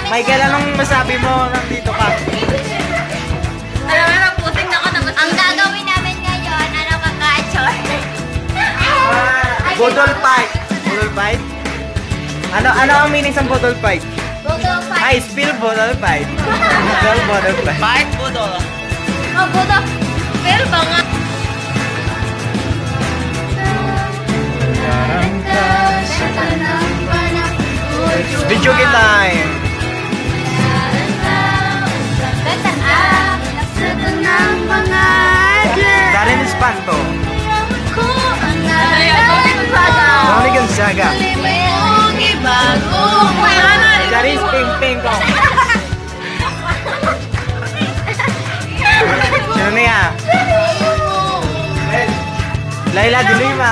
Michael, anong masabi mo nandito ka? Ang gagawin namin ngayon, ano kaka-chor? Budol fight. Budol fight? Ano ang meaning sa budol fight? Budol fight. Ay, spill budol fight. Budol fight. Fight budol. Oh, budol. Spill ba nga? Video game time. Darren Espanto. Tony Gonzaga. Charis Ping Ping Kong. Sino na yan? Laila de Lima.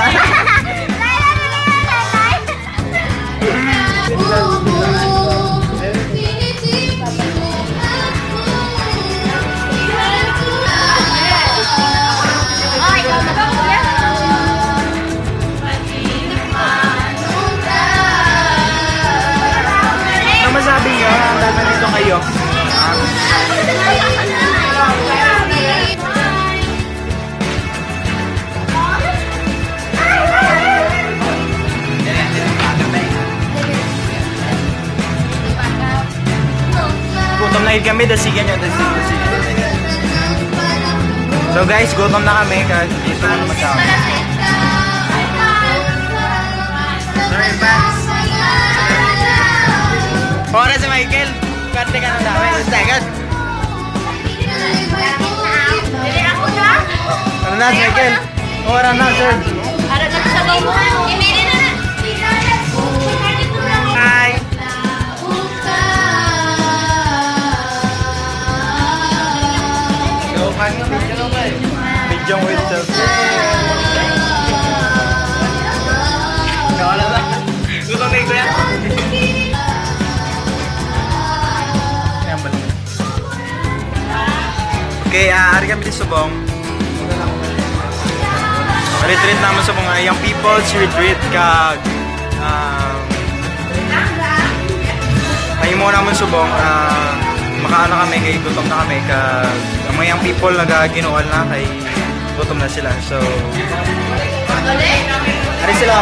Ano masabi nyo? Nandito kayo. Gutom na kami, dasigan nyo, dasigan. So guys, gutom na kami kasi dito na masyado. Sorry, fans. Ora si Michael, karte ka na dami. Second. Ano na si Michael? Ora na, sir. Hi. Video with selfie. Wala ba? Gutom na ito yan. Okay, ari kami di Subong. Retreat naman sa mga young people's retreat kag ay mo naman Subong makaano kami kay gutom na kami kag ang mga young people nagaginual na kay gutom na sila. So ari sila.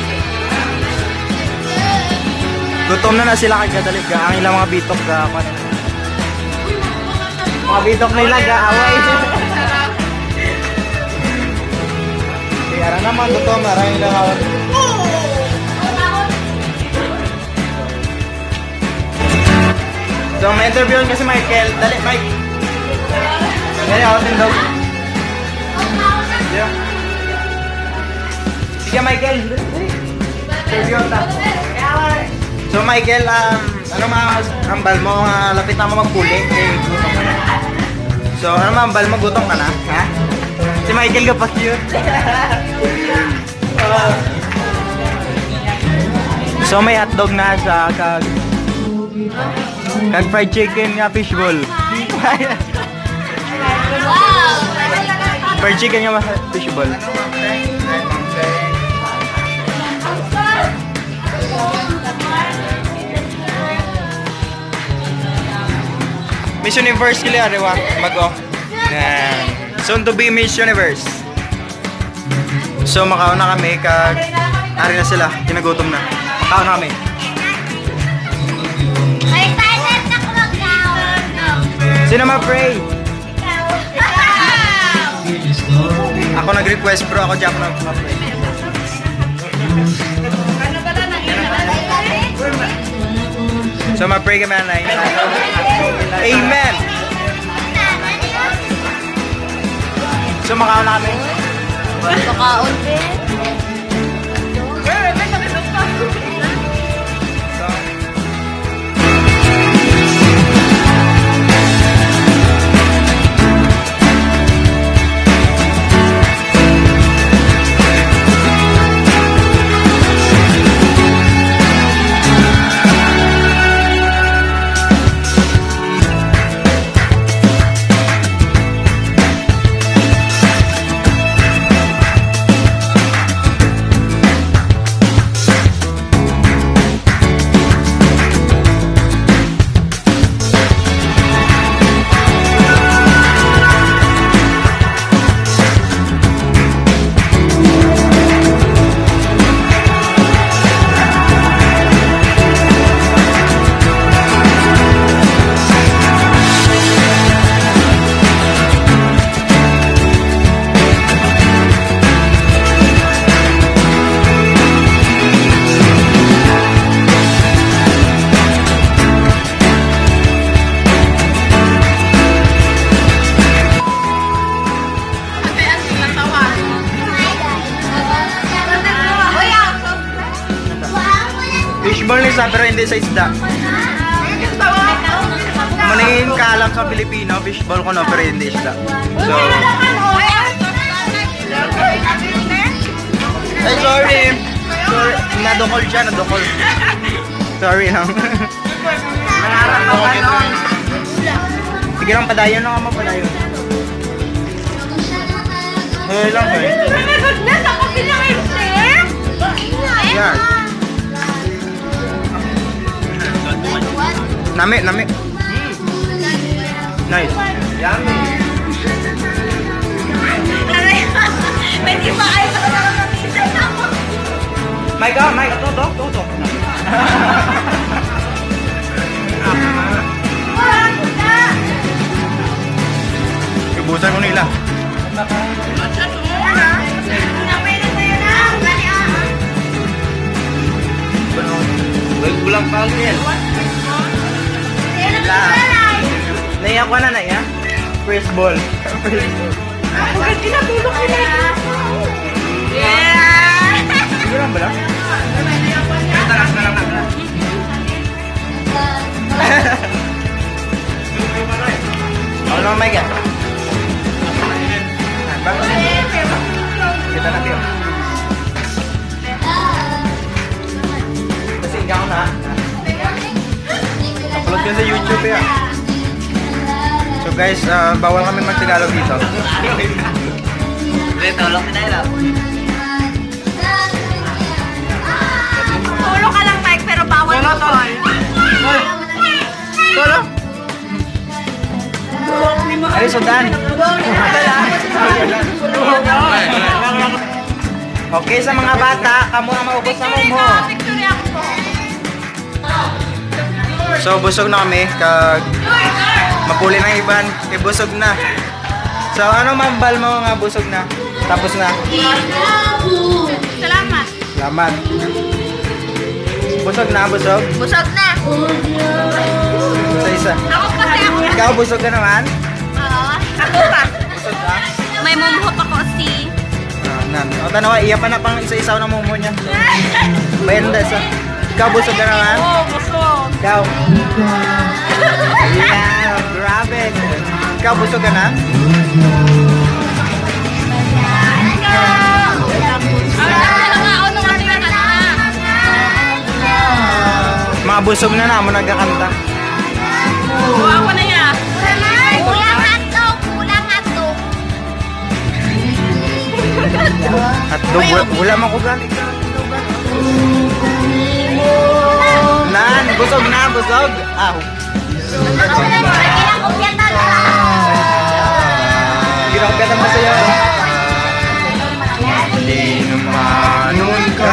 Gutom na sila kay kadalig ang ilang mga bitok ga ano. Mga bitok nila ga-away. Kaya naman gutom na rin nila kawat. So may interview kasi Michael. Dali Mike. Dali ako tindog. Yeah. Sige Michael. Interview ta. So Michael, ano mga ambal mo? Lapit na mo magpuling kay gutom ka na. So ano mga ambal mo? Gutom ka na? Ha? Si Michael ka pa cute. So may hotdog na sa kag fried chicken nga fishball. Wow! Fried chicken nga fishball. Miss Universe kili arewa bago. Soon to be Miss Universe. So makauna kami kag ari na sila, kinagutom na. Makauna kami. Excited na ko mag-count. Sino ma-pray? Ako nag-request pero ako di ako nag-pray. So ma-pray kami na. Amen. So makauna kami. Makaon din. Fishball ni sa pero hindi sa isda. Maningin ka alam sa Pilipino, fishball ko no pero hindi isda. So, ay sorry. Sorry, nadukol siya, nadukol. Sorry lang. Sige lang, padayon lang ako, padayon. Eh lang eh. Yan. Nami, nami. Nice. Yummy. Pwede ba kayo Mike, Mike, to. Ibusan ko nila. Wait, kulang pa yan. Naiya ko na, naiya? First ball. Ako ka tinatulog nila. Sige lang ba lang? Taras na lang na. Ano naman, Mike? Kita natin yun. Kasi ikaw na. Upload ka sa YouTube ya. So guys, bawal kami mag-Tagalog dito. Tulog na tayo. Tulog ka lang, Mike, pero bawal mo call. Tolo? Ay, sundan. Okay, sa mga bata, kamo ang maubos na mo. So, busog na kami. Mapuli ng iban. Busog na. So, ano mambal mo nga busog na? Tapos na. Salamat. Salamat. Busog na, busog. Busog na. Isa-isa. Ako kasi ako. Ikaw, busog ka naman? Oo. Ako pa. Busog ka? May mumuhop ako si... O, tanawa, iya pa na pang isa-isaw na mumo niya. Bayan na sa... Ikaw, busog ka naman? Oo, busog. Ikaw. Yeah, grabe. Ikaw, busog ka na? Mga busog na na mo nagkakanta. Ako na yan. Kulang hotdog, kulang hotdog. Hotdog, wala man ko galing. Nan, busog na, busog. Aw. Ako na mo, kinakopya talaga. Ginakopya mo sa'yo. Di naman ka.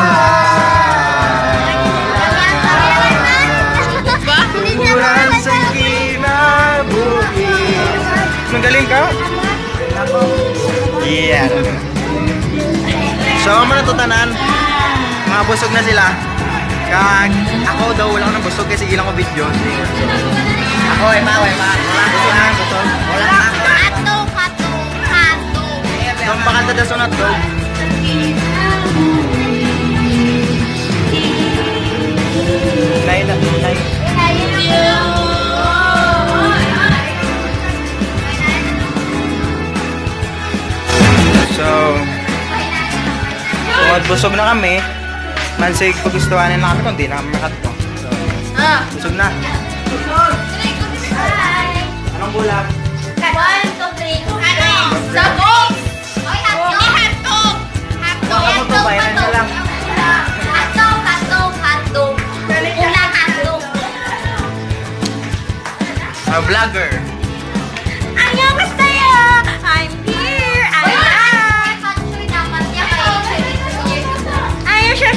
Bulan sa kinabuhi. Magaling ka? Yeah. So, ano na to tanan? Mga busog na sila. Kag ako daw wala ko ng busog kasi ilang ko video. Ako ay ma. Wala busog na, busog. Wala na. Hotdog, hotdog, hotdog. Nung pakanta da sunod daw. Nay. So, tungod busog na kami, mansig pagustuhanin na kami kung di na kami makato. So, busog na. Anong bulag? 1, 2, 3. Sabog! Oy, hotdog! Hotdog! Hotdog! Ako to, bayaran ka lang. Hotdog, hotdog, hotdog. Kulang hotdog. Vlogger. Ayaw ko sa'yo. I'm here. Oy, I'm patsoy dapat niya kayo. Ayaw siya.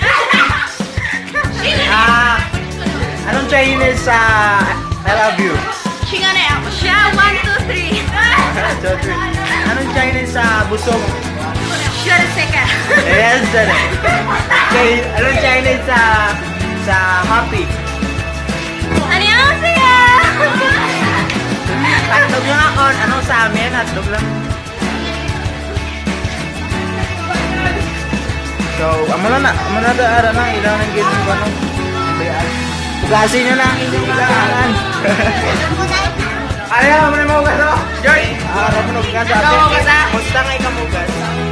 Anong Chinese sa I love you? Siya na ako. Siya, 1, 2, 3. Anong Chinese sa busog? Siya na seka. Yes, sir. Okay, anong Chinese sa happy? Ayaw ko sa'yo. Hotdog lang ako. Ano sa amin? Hotdog lang. So, amo na da ara na ilang nang gid ko ano. Klase nyo na ang inyong kailangan. Ayaw mo na mahugas, oh? George! Harap mo na hugas ate. Musta nga ikamugas?